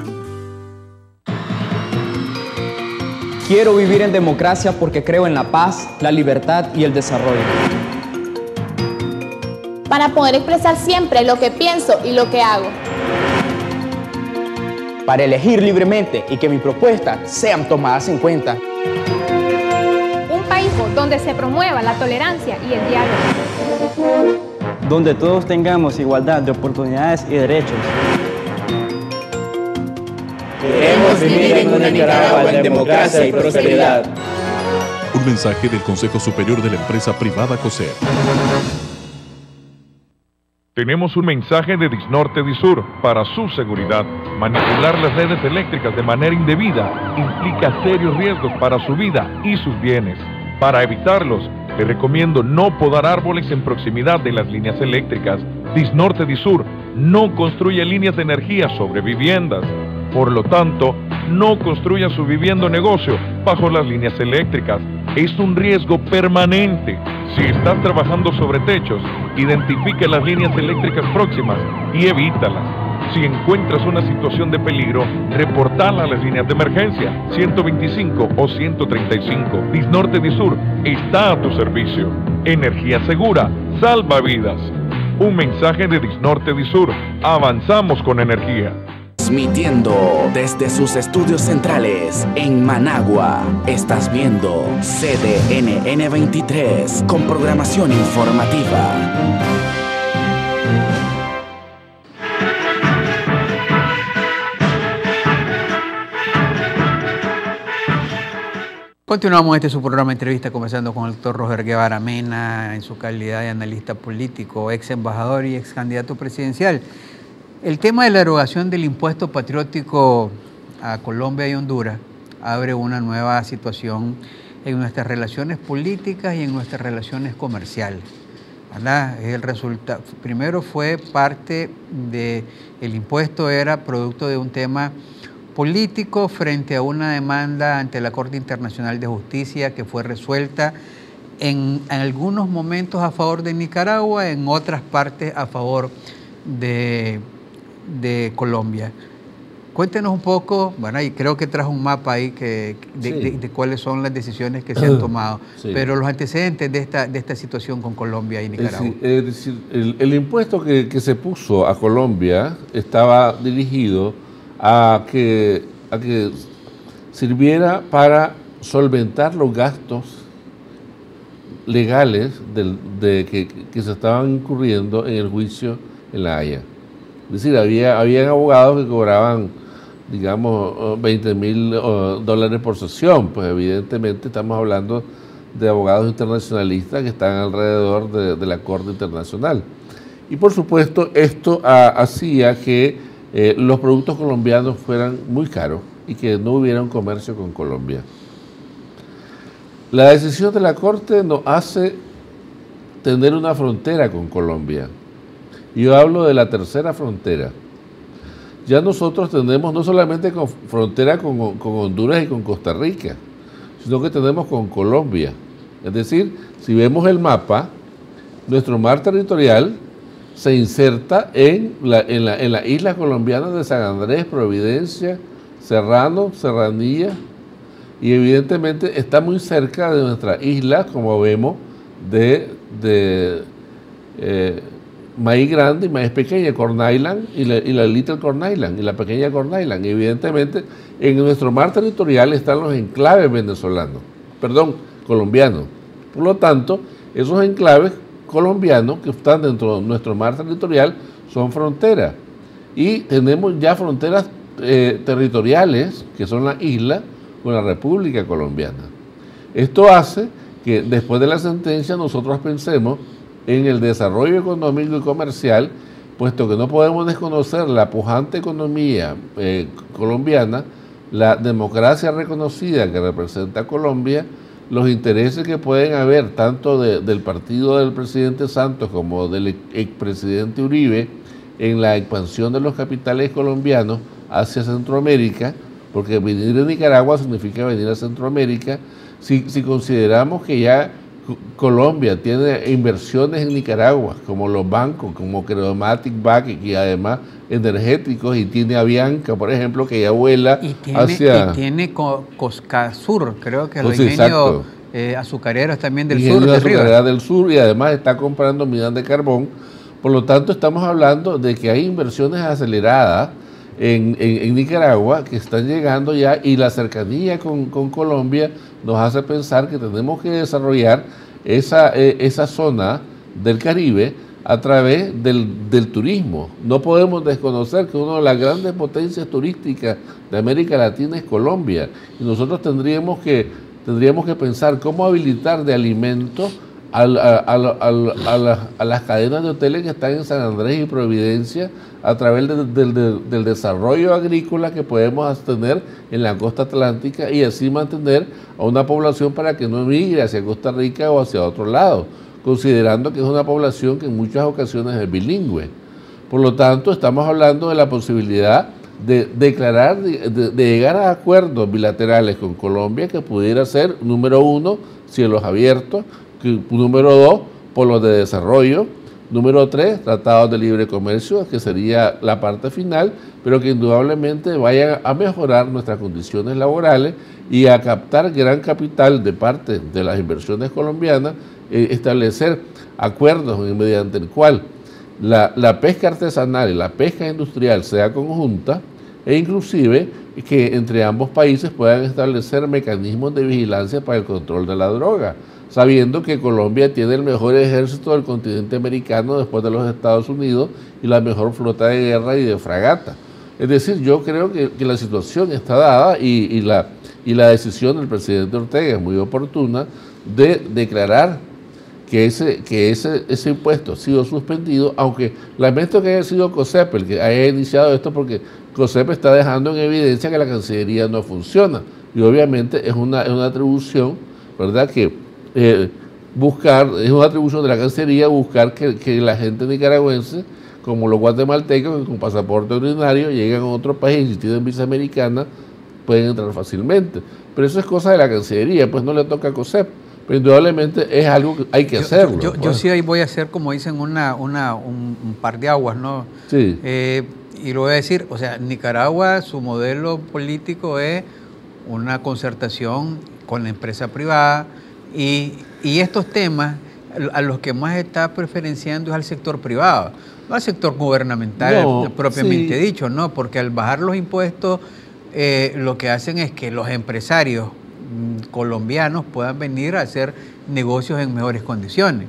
Quiero vivir en democracia porque creo en la paz, la libertad y el desarrollo. para poder expresar siempre lo que pienso y lo que hago. Para elegir libremente y que mis propuestas sean tomadas en cuenta. Un país donde se promueva la tolerancia y el diálogo. Donde todos tengamos igualdad de oportunidades y derechos. Queremos vivir en una Nicaragua en democracia y prosperidad. Un mensaje del Consejo Superior de la Empresa Privada COSER. Tenemos un mensaje de Disnorte Disur para su seguridad. Manipular las redes eléctricas de manera indebida implica serios riesgos para su vida y sus bienes. Para evitarlos, le recomiendo no podar árboles en proximidad de las líneas eléctricas. Disnorte Disur no construye líneas de energía sobre viviendas. Por lo tanto, no construya su vivienda o negocio bajo las líneas eléctricas. Es un riesgo permanente. Si estás trabajando sobre techos, identifica las líneas eléctricas próximas y evítalas. Si encuentras una situación de peligro, reportala a las líneas de emergencia 125 o 135. Disnorte Disur está a tu servicio. Energía segura, salva vidas. Un mensaje de Disnorte Disur. Avanzamos con energía. Transmitiendo desde sus estudios centrales en Managua. Estás viendo CDNN 23 con programación informativa. Continuamos su programa de entrevista conversando con el doctor Roger Guevara Mena en su calidad de analista político, ex embajador y ex candidato presidencial. El tema de la erogación del impuesto patriótico a Colombia y Honduras abre una nueva situación en nuestras relaciones políticas y en nuestras relaciones comerciales, ¿verdad? El resultado, primero fue parte de, el impuesto era producto de un tema político frente a una demanda ante la Corte Internacional de Justicia que fue resuelta en algunos momentos a favor de Nicaragua, en otras partes a favor de Colombia. Cuéntenos un poco, bueno, y creo que trajo un mapa ahí de cuáles son las decisiones que se han tomado, pero los antecedentes de esta situación con Colombia y Nicaragua. Es decir, el impuesto que se puso a Colombia estaba dirigido a que sirviera para solventar los gastos legales que se estaban incurriendo en el juicio en La Haya. Es decir, habían abogados que cobraban, digamos, $20,000 por sesión. Pues evidentemente estamos hablando de abogados internacionalistas que están alrededor de la Corte Internacional. Y por supuesto esto hacía que los productos colombianos fueran muy caros y que no hubiera un comercio con Colombia. La decisión de la Corte nos hace tener una frontera con Colombia. Yo hablo de la tercera frontera. Ya nosotros tenemos no solamente frontera con Honduras y con Costa Rica, sino que tenemos con Colombia. Es decir, si vemos el mapa, nuestro mar territorial se inserta en la isla colombiana de San Andrés, Providencia, Serrano, Serranía, y evidentemente está muy cerca de nuestra isla, como vemos, de Maíz Grande y Maíz Pequeña, Corn Island y la Little Corn Island y la pequeña Corn Island. Y evidentemente en nuestro mar territorial están los enclaves colombianos. Por lo tanto, esos enclaves colombianos que están dentro de nuestro mar territorial son fronteras. Y tenemos ya fronteras territoriales, que son las islas, con la República Colombiana. Esto hace que después de la sentencia nosotros pensemos en el desarrollo económico y comercial, puesto que no podemos desconocer la pujante economía colombiana, la democracia reconocida que representa Colombia, los intereses que pueden haber tanto del partido del presidente Santos como del expresidente Uribe en la expansión de los capitales colombianos hacia Centroamérica, porque venir a Nicaragua significa venir a Centroamérica. Si consideramos que ya Colombia tiene inversiones en Nicaragua, como los bancos, como Credomatic Bank, y además energéticos, y tiene Avianca, por ejemplo, que ya vuela hacia... Y tiene Coscasur, creo que los ingenios azucareros también del sur, de del sur, y además está comprando minas de carbón, Por lo tanto, estamos hablando de que hay inversiones aceleradas en Nicaragua que están llegando ya, y la cercanía con Colombia nos hace pensar que tenemos que desarrollar esa zona del Caribe a través del turismo. No podemos desconocer que una de las grandes potencias turísticas de América Latina es Colombia, y nosotros tendríamos que pensar cómo habilitar de alimentos a las cadenas de hoteles que están en San Andrés y Providencia, a través del desarrollo agrícola que podemos tener en la costa atlántica, y así mantener a una población para que no emigre hacia Costa Rica o hacia otro lado, considerando que es una población que en muchas ocasiones es bilingüe. Por lo tanto, estamos hablando de la posibilidad de declarar, de llegar a acuerdos bilaterales con Colombia que pudiera ser, número 1, cielos abiertos, número 2, polos de desarrollo, número 3, tratados de libre comercio, que sería la parte final, pero que indudablemente vayan a mejorar nuestras condiciones laborales y a captar gran capital de parte de las inversiones colombianas, establecer acuerdos mediante el cual la pesca artesanal y la pesca industrial sea conjunta, e inclusive que entre ambos países puedan establecer mecanismos de vigilancia para el control de la droga, sabiendo que Colombia tiene el mejor ejército del continente americano después de los Estados Unidos y la mejor flota de guerra y de fragata. Es decir, yo creo que la situación está dada, y la decisión del presidente Ortega es muy oportuna de declarar que ese impuesto ha sido suspendido, aunque lamento que haya sido COSEP el que haya iniciado esto, porque COSEP está dejando en evidencia que la Cancillería no funciona, y obviamente es una atribución, ¿verdad?, que es una atribución de la Cancillería buscar que la gente nicaragüense, como los guatemaltecos que con pasaporte ordinario llegan a otro país y tienen visa americana, pueden entrar fácilmente. Pero eso es cosa de la Cancillería, pues no le toca a COSEP. Pero indudablemente es algo que hay que hacerlo. Yo sí ahí voy a hacer, como dicen, un par de aguas, ¿no? Sí. Y lo voy a decir, o sea, Nicaragua, su modelo político es una concertación con la empresa privada, y estos temas a los que más está preferenciando es al sector privado, no al sector gubernamental propiamente dicho, ¿no? Porque al bajar los impuestos, lo que hacen es que los empresarios colombianos puedan venir a hacer negocios en mejores condiciones.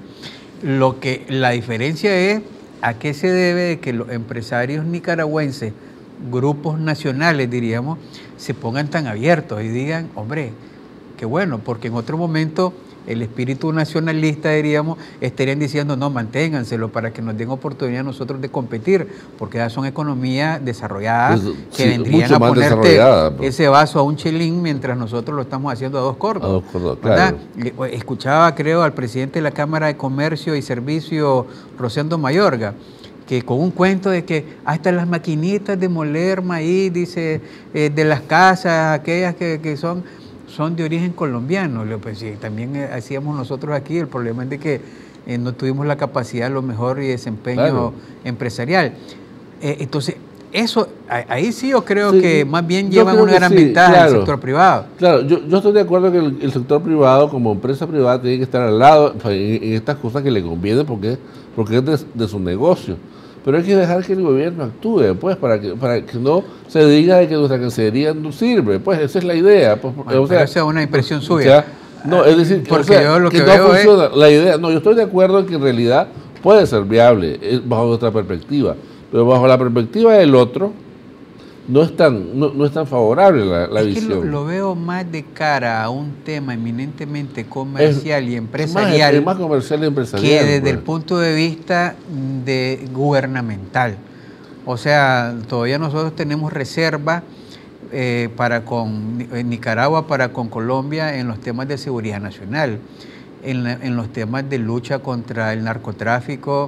La diferencia es a qué se debe de que los empresarios nicaragüenses, grupos nacionales diríamos, se pongan tan abiertos y digan, hombre, qué bueno, porque en otro momento el espíritu nacionalista, diríamos, estarían diciendo, no, manténganselo para que nos den oportunidad a nosotros de competir, porque ya son economías desarrolladas que vendrían a ponerte ese vaso a un chelín mientras nosotros lo estamos haciendo a dos cordos. Claro. Escuchaba, creo, al presidente de la Cámara de Comercio y Servicio, Rosendo Mayorga, que con un cuento de que hasta las maquinitas de moler maíz, dice, de las casas, aquellas que son de origen colombiano. Pues sí, también hacíamos nosotros aquí, el problema es de que no tuvimos la capacidad, lo mejor y desempeño empresarial. Entonces, eso, ahí sí yo creo que más bien llevan una gran ventaja al sector privado. Claro, yo estoy de acuerdo que el sector privado, como empresa privada, tiene que estar al lado en estas cosas que le convienen porque es de su negocio. Pero hay que dejar que el gobierno actúe, pues, para que no se diga de que nuestra Cancillería no sirve. Pues esa es la idea. Pues, bueno, esa es una impresión suya. No, es decir, porque yo lo que no veo funciona. La idea, no, yo estoy de acuerdo en que en realidad puede ser viable bajo nuestra perspectiva, pero bajo la perspectiva del otro no es tan favorable la visión. Que lo veo más de cara a un tema eminentemente comercial y empresarial. Es más comercial y empresarial. Que desde el punto de vista gubernamental. O sea, todavía nosotros tenemos reserva para con Nicaragua, para con Colombia en los temas de seguridad nacional, en los temas de lucha contra el narcotráfico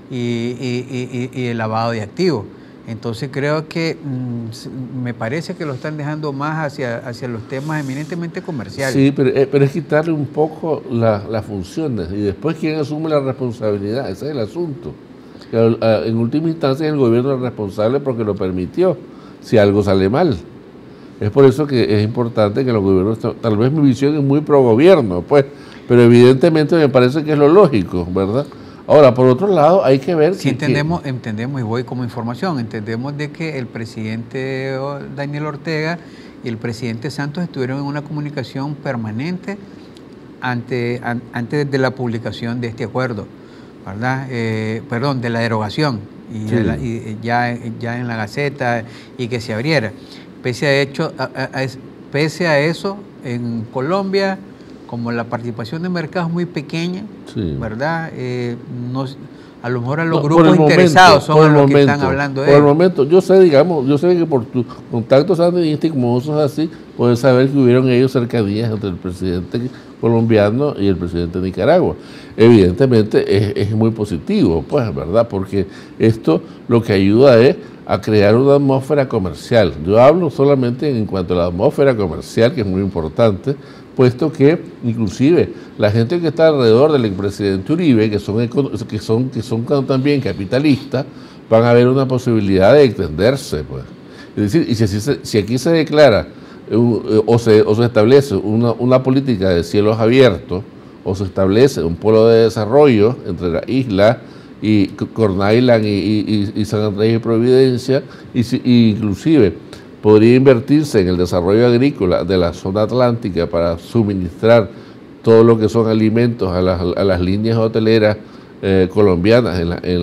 y el lavado de activos. Entonces creo que me parece que lo están dejando más hacia los temas eminentemente comerciales. Sí, pero es quitarle un poco las funciones y después quién asume la responsabilidad, ese es el asunto. En última instancia es el gobierno el responsable porque lo permitió, si algo sale mal. Es por eso que es importante que los gobiernos, tal vez mi visión es muy pro gobierno, pues, pero evidentemente me parece que es lo lógico, ¿verdad? Ahora, por otro lado, hay que ver... Si entendemos, y voy como información, entendemos de que el presidente Daniel Ortega y el presidente Santos estuvieron en una comunicación permanente antes de la publicación de este acuerdo, ¿verdad? Perdón, de la derogación, y, sí. Ya en la Gaceta, y que se abriera. Pese a eso, en Colombia, como la participación de mercado es muy pequeña, sí. ¿verdad? A lo mejor a los grupos interesados son los que están hablando de Por el momento, yo sé que por tus contactos sandinistas y como vos sos así, puedes saber que hubieron ellos cercanías entre el presidente colombiano y el presidente de Nicaragua. Evidentemente es muy positivo, pues, ¿verdad? Porque esto lo que ayuda es a crear una atmósfera comercial. Yo hablo solamente en cuanto a la atmósfera comercial, que es muy importante, puesto que inclusive la gente que está alrededor del expresidente Uribe, que son también capitalistas, van a ver una posibilidad de extenderse, pues. Es decir, y si aquí se declara o se establece una política de cielos abiertos, o se establece un polo de desarrollo entre la isla y Corn Island y San Andrés y Providencia, y inclusive podría invertirse en el desarrollo agrícola de la zona atlántica para suministrar todo lo que son alimentos a las líneas hoteleras colombianas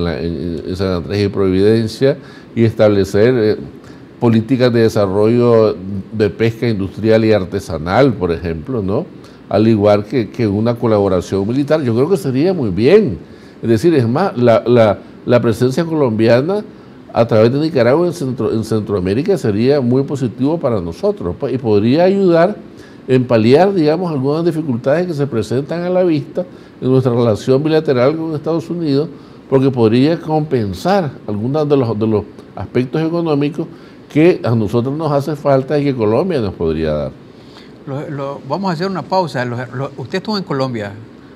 en San Andrés y Providencia, y establecer políticas de desarrollo de pesca industrial y artesanal, por ejemplo, ¿no? Al igual que una colaboración militar, yo creo que sería muy bien. Es decir, es más, la presencia colombiana a través de Nicaragua en Centroamérica sería muy positivo para nosotros, pues, y podría ayudar en paliar, digamos, algunas dificultades que se presentan a la vista en nuestra relación bilateral con Estados Unidos, porque podría compensar algunos de los aspectos económicos que a nosotros nos hace falta y que Colombia nos podría dar. Vamos a hacer una pausa. Usted estuvo en Colombia.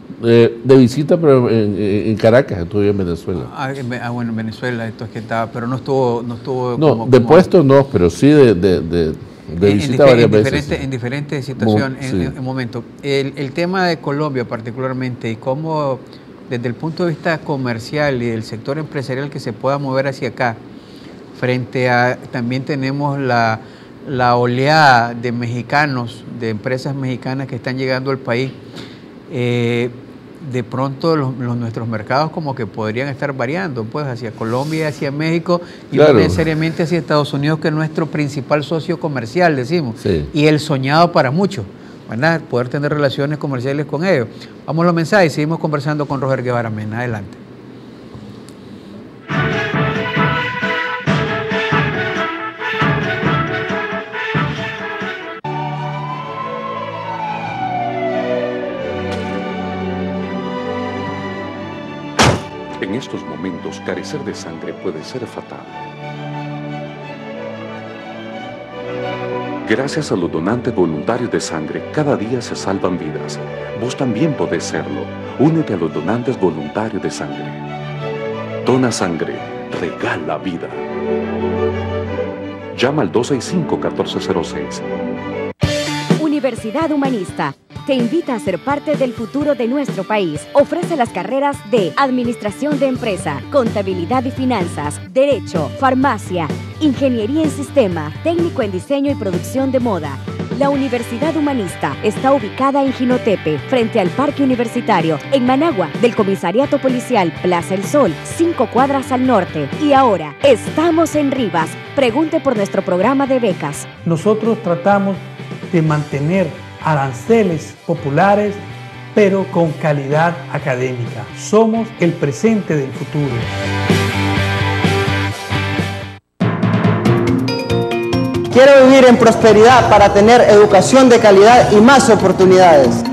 De visita, pero en Caracas, estuve en Venezuela. Bueno, en Venezuela, esto es que estaba, pero no estuvo no, de puesto no, pero sí de visita varias veces. En diferentes situaciones, sí. en momentos. El tema de Colombia particularmente, y cómo desde el punto de vista comercial y del sector empresarial que se pueda mover hacia acá, frente a, también tenemos la oleada de mexicanos, de empresas mexicanas que están llegando al país. De pronto nuestros mercados como que podrían estar variando, pues, hacia Colombia, hacia México, y claro, no necesariamente hacia Estados Unidos, que es nuestro principal socio comercial, decimos, sí, y el soñado para muchos, ¿verdad? Poder tener relaciones comerciales con ellos. Vamos a los mensajes y seguimos conversando con Roger Guevara Mena. Adelante. En estos momentos, carecer de sangre puede ser fatal. Gracias a los donantes voluntarios de sangre, cada día se salvan vidas. Vos también podés serlo. Únete a los donantes voluntarios de sangre. Dona sangre, regala vida. Llama al 265-1406. Universidad Humanista te invita a ser parte del futuro de nuestro país. Ofrece las carreras de Administración de Empresa, Contabilidad y Finanzas, Derecho, Farmacia, Ingeniería en Sistema, Técnico en Diseño y Producción de Moda. La Universidad Humanista está ubicada en Jinotepe, frente al Parque Universitario, en Managua, del Comisariato Policial Plaza El Sol, 5 cuadras al norte. Y ahora, estamos en Rivas. Pregunte por nuestro programa de becas. Nosotros tratamos de mantener aranceles populares, pero con calidad académica. Somos el presente del futuro. Quiero vivir en prosperidad para tener educación de calidad y más oportunidades.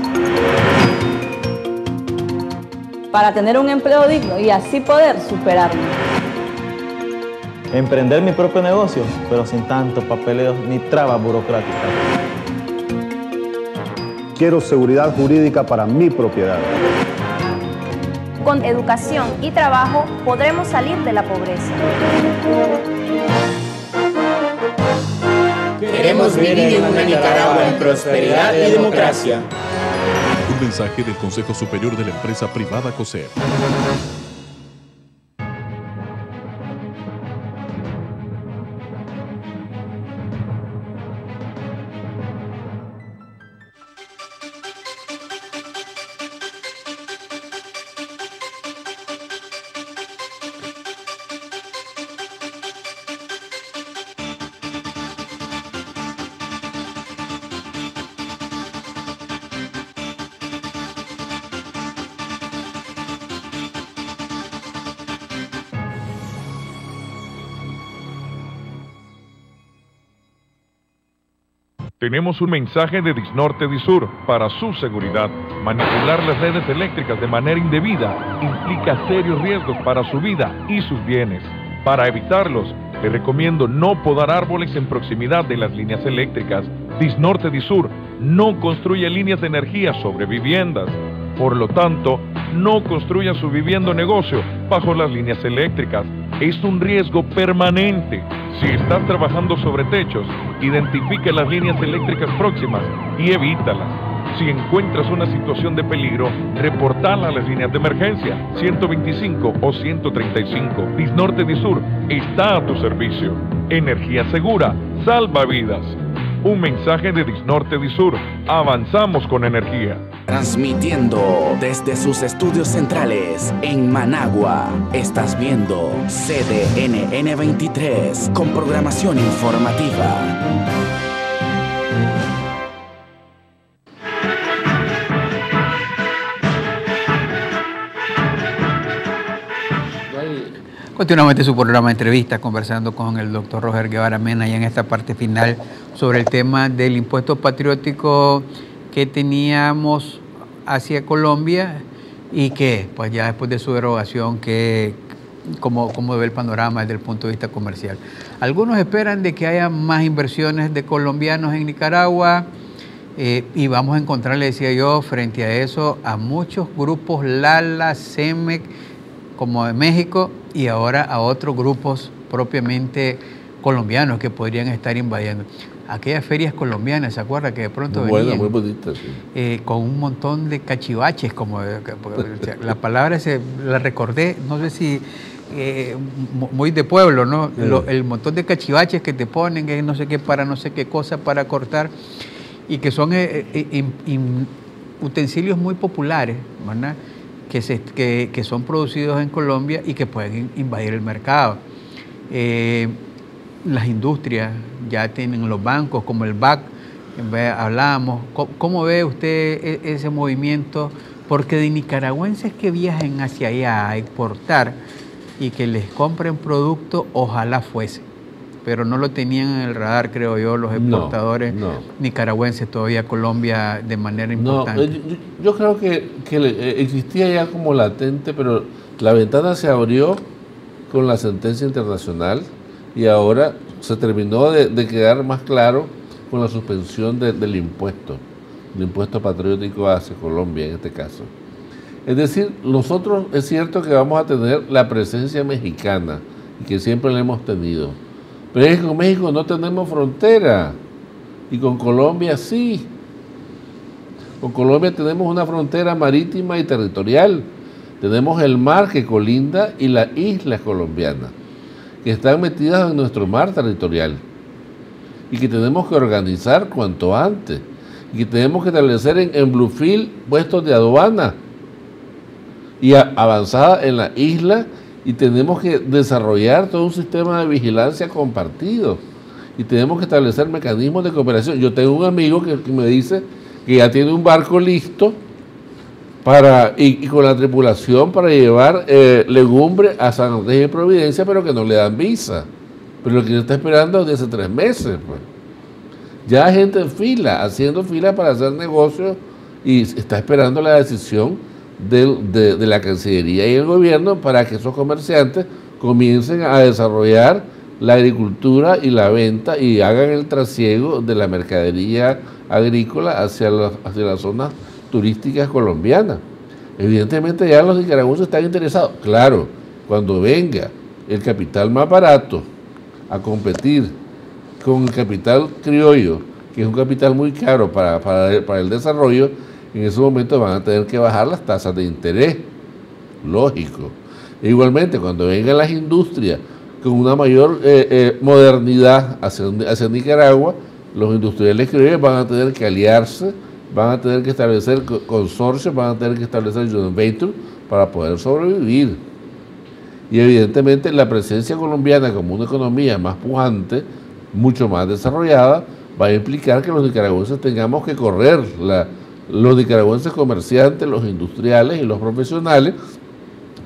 Para tener un empleo digno y así poder superarme. Emprender mi propio negocio, pero sin tanto papeleo ni trabas burocráticas. Quiero seguridad jurídica para mi propiedad. Con educación y trabajo podremos salir de la pobreza. Queremos vivir en una Nicaragua en prosperidad y democracia. Un mensaje del Consejo Superior de la Empresa Privada COSER. Tenemos un mensaje de Disnorte Disur para su seguridad. Manipular las redes eléctricas de manera indebida implica serios riesgos para su vida y sus bienes. Para evitarlos, le recomiendo no podar árboles en proximidad de las líneas eléctricas. Disnorte Disur no construye líneas de energía sobre viviendas. Por lo tanto, no construya su vivienda o negocio bajo las líneas eléctricas. Es un riesgo permanente. Si estás trabajando sobre techos, identifica las líneas eléctricas próximas y evítalas. Si encuentras una situación de peligro, reportala a las líneas de emergencia 125 o 135. Disnorte Disur está a tu servicio. Energía segura, salva vidas. Un mensaje de Disnorte Disur. Avanzamos con energía. Transmitiendo desde sus estudios centrales en Managua. Estás viendo CDNN 23 con programación informativa. Continuamente su programa de entrevistas, conversando con el doctor Roger Guevara Mena y en esta parte final sobre el tema del impuesto patriótico que teníamos hacia Colombia y que, pues ya después de su derogación, cómo ve el panorama desde el punto de vista comercial. Algunos esperan de que haya más inversiones de colombianos en Nicaragua y vamos a encontrar, le decía yo, frente a eso, a muchos grupos Lala, CEMEC, como de México, y ahora a otros grupos propiamente colombianos que podrían estar invadiendo. Aquellas ferias colombianas, ¿se acuerda? Que de pronto venían muy bonita, sí. Con un montón de cachivaches, como la palabra la recordé, no sé si muy de pueblo, ¿no? El montón de cachivaches que te ponen, que no sé qué para no sé qué cosa para cortar, y que son utensilios muy populares, ¿verdad? Que son producidos en Colombia y que pueden invadir el mercado. Las industrias ya tienen los bancos como el BAC, hablábamos. ¿Cómo ve usted ese movimiento? Porque de nicaragüenses que viajen hacia allá a exportar y que les compren productos, ojalá fuese. Pero no lo tenían en el radar, creo yo, los exportadores nicaragüenses todavía a Colombia de manera importante. Yo creo que existía ya como latente, pero la ventana se abrió con la sentencia internacional y ahora se terminó de quedar más claro con la suspensión del impuesto patriótico hacia Colombia en este caso. Es decir, nosotros es cierto que vamos a tener la presencia mexicana y que siempre la hemos tenido. Pero es que con México no tenemos frontera y con Colombia sí. Con Colombia tenemos una frontera marítima y territorial. Tenemos el mar que colinda y las islas colombianas que están metidas en nuestro mar territorial y que tenemos que organizar cuanto antes y que tenemos que establecer en Bluefield puestos de aduana y avanzada en la isla. Y tenemos que desarrollar todo un sistema de vigilancia compartido. Y tenemos que establecer mecanismos de cooperación. Yo tengo un amigo que me dice que ya tiene un barco listo y con la tripulación para llevar legumbre a San Andrés de Providencia, pero que no le dan visa. Pero lo que está esperando es desde hace 3 meses. Pues. Ya hay gente en fila, haciendo fila para hacer negocios y está esperando la decisión de la Cancillería y el gobierno para que esos comerciantes comiencen a desarrollar la agricultura y la venta y hagan el trasiego de la mercadería agrícola hacia las zonas turísticas colombianas. Evidentemente ya los nicaragüenses están interesados. Claro, cuando venga el capital más barato a competir con el capital criollo, que es un capital muy caro para el desarrollo, en ese momento van a tener que bajar las tasas de interés, lógico. E igualmente, cuando vengan las industrias con una mayor modernidad hacia Nicaragua, los industriales criollos van a tener que aliarse, van a tener que establecer consorcios, van a tener que establecer joint venture para poder sobrevivir. Y evidentemente la presencia colombiana como una economía más pujante, mucho más desarrollada, va a implicar que los nicaragüenses tengamos que correr los nicaragüenses comerciantes, los industriales y los profesionales,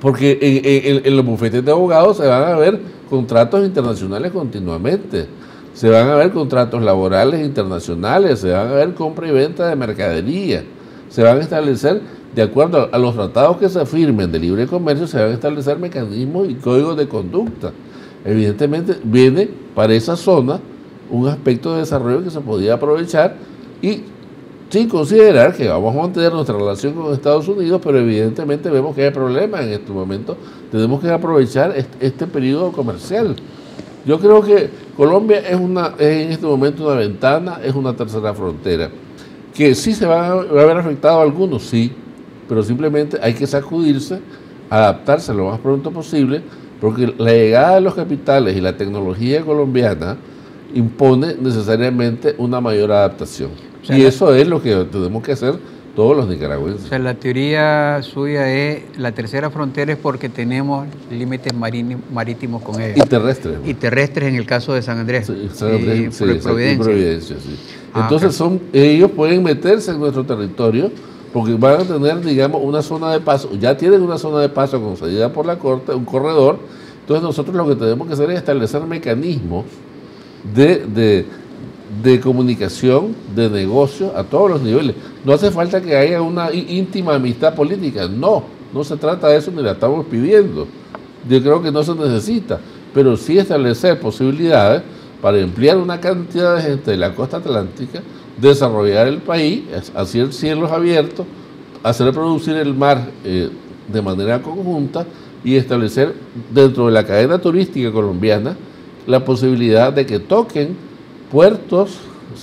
porque en los bufetes de abogados se van a ver contratos internacionales continuamente. se van a ver contratos laborales internacionales, se van a ver compra y venta de mercadería, se van a establecer, de acuerdo a los tratados que se firmen de libre comercio, se van a establecer mecanismos y códigos de conducta. Evidentemente viene para esa zona un aspecto de desarrollo que se podía aprovechar y sin considerar que vamos a mantener nuestra relación con Estados Unidos, pero evidentemente vemos que hay problemas en este momento. Tenemos que aprovechar este periodo comercial. Yo creo que Colombia es en este momento una ventana, es una tercera frontera. Que sí se van a ver afectados algunos, sí, pero simplemente hay que sacudirse, adaptarse lo más pronto posible, porque la llegada de los capitales y la tecnología colombiana impone necesariamente una mayor adaptación. O sea, y eso es lo que tenemos que hacer todos los nicaragüenses. O sea, la teoría suya es la tercera frontera es porque tenemos límites marítimos con ellos. Y terrestres. Y terrestres en el caso de San Andrés. Sí, San Andrés, y Providencia, sí. Entonces ellos pueden meterse en nuestro territorio porque van a tener, digamos, una zona de paso, ya tienen una zona de paso concedida por la Corte, un corredor. Entonces nosotros lo que tenemos que hacer es establecer mecanismos de comunicación, de negocio a todos los niveles. No hace falta que haya una íntima amistad política, no se trata de eso ni la estamos pidiendo. Yo creo que no se necesita, pero sí establecer posibilidades para emplear una cantidad de gente de la costa atlántica, desarrollar el país, hacer cielos abiertos, hacer producir el mar de manera conjunta y establecer dentro de la cadena turística colombiana la posibilidad de que toquen puertos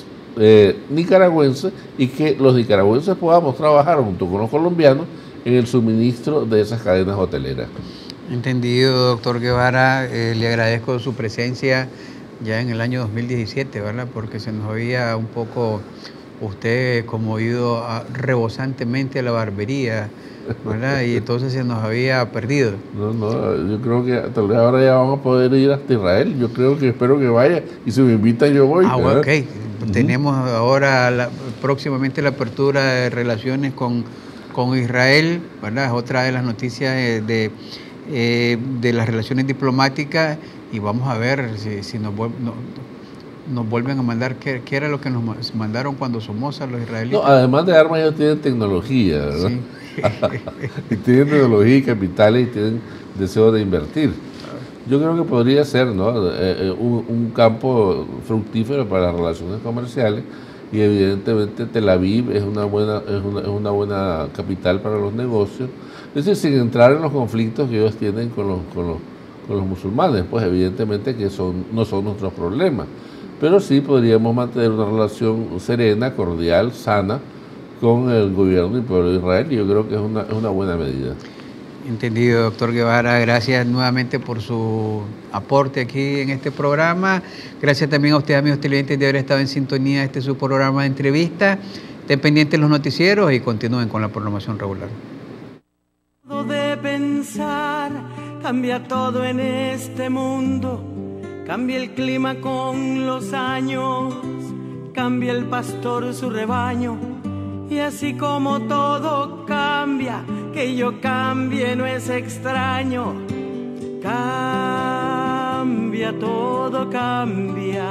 nicaragüenses y que los nicaragüenses podamos trabajar junto con los colombianos en el suministro de esas cadenas hoteleras. Entendido, doctor Guevara. Le agradezco su presencia ya en el año 2017, ¿verdad? Porque se nos había un poco usted como ido rebosantemente a la barbería, ¿verdad? Y entonces se nos había perdido. No, yo creo que tal vez ahora ya vamos a poder ir hasta Israel. Yo creo que espero que vaya y si me invitan yo voy. Bueno, ok. Tenemos ahora próximamente la apertura de relaciones con Israel, ¿verdad? Es otra de las noticias de las relaciones diplomáticas y vamos a ver si nos vuelven a mandar, ¿qué era lo que nos mandaron cuando Somoza los israelíes? No, además de armas ellos tienen tecnología, ¿verdad? Sí. Y tienen tecnología y capitales y tienen deseo de invertir. Yo creo que podría ser, ¿no? un campo fructífero para las relaciones comerciales y evidentemente Tel Aviv es una buena capital para los negocios. Es decir, sin entrar en los conflictos que ellos tienen con los musulmanes, pues evidentemente que no son nuestros problemas. Pero sí podríamos mantener una relación serena, cordial, sana con el gobierno y pueblo de Israel y yo creo que es una buena medida. Entendido, doctor Guevara. Gracias nuevamente por su aporte aquí en este programa. Gracias también a ustedes, amigos televidentes, de haber estado en sintonía. Este es su programa de entrevista. Estén pendientes de los noticieros y continúen con la programación regular. De pensar, cambia todo en este mundo. Cambia el clima con los años, cambia el pastor su rebaño. Y así como todo cambia, que yo cambie no es extraño. Cambia, todo cambia.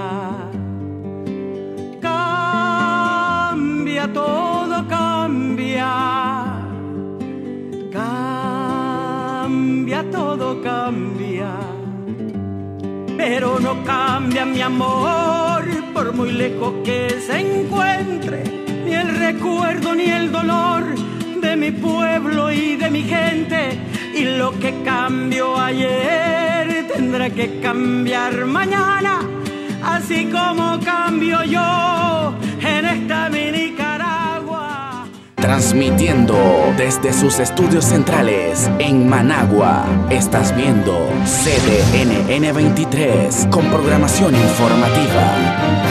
Cambia, todo cambia. Cambia, todo cambia. Pero no cambia mi amor, por muy lejos que se encuentre, ni el recuerdo ni el dolor de mi pueblo y de mi gente. Y lo que cambió ayer tendrá que cambiar mañana, así como cambio yo en esta mi Nicaragua. Transmitiendo desde sus estudios centrales en Managua, estás viendo CDNN 23 con programación informativa.